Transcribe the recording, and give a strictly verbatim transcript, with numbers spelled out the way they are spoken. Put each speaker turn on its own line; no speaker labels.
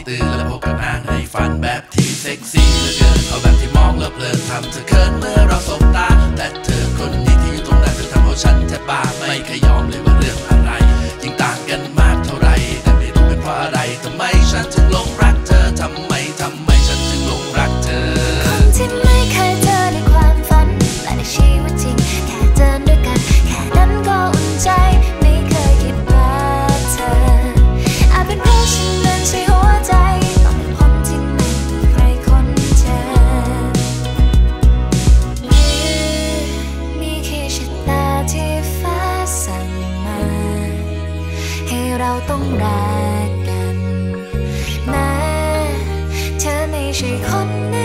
ตื่นและพบกับนางในฝันแบบที่เซ็กซี่เหลือเกินเอาแบบที่มองแล้วเพลินทำเธอเขินเมื่อเราสบตาแต่เธอคนนี้ที่อยู่ตรงนั้นเธอทำเอาฉันแทบบ้าไม่เคยยอมเลยว่าเรื่องอะไรยิ่งต่างกันมากเท่าไรแต่ไม่รู้เป็นเพราะอะไรทำไมฉันถึงหลงรักเธอทำไมทำไมฉันถึงหลงรักเธอ
คนที่ไม่เคยเจอในความฝันและในชีวิตจริงแค่เดินด้วยกันแค่นั้นก็อุ่นใจไม่เคยคิดรักเธออาจเป็นเพราะฉันนั้นใช่หัวใจต้องเป็นคนที่ไม่มีใครคนเจอหรือมีแค่ชะตาที่ฟ้าสั่งมาให้เราต้องรักกันแม้เธอไม่ใช่คนนั้น